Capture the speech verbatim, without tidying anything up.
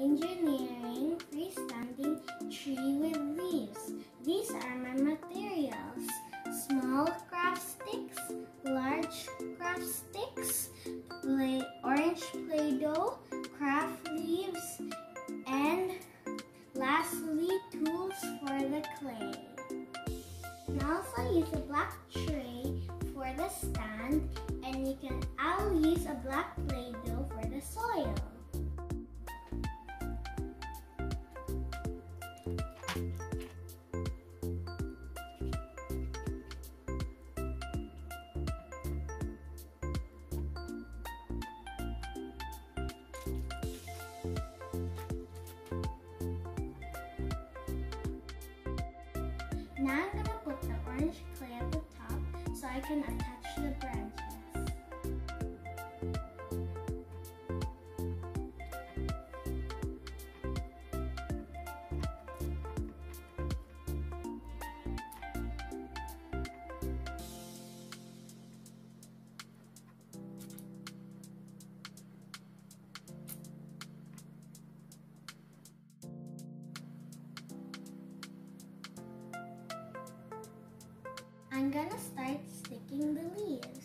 engineering freestanding tree with leaves. These are my materials: small craft sticks, large craft sticks, play, orange Play-Doh, craft leaves, and lastly, tools for the clay. You can also use a black tray for the stand, and you can I'll use a black Play-Doh for the soil. Now I'm going to put the orange clay at the top so I can attach the branches. I'm gonna start sticking the leaves.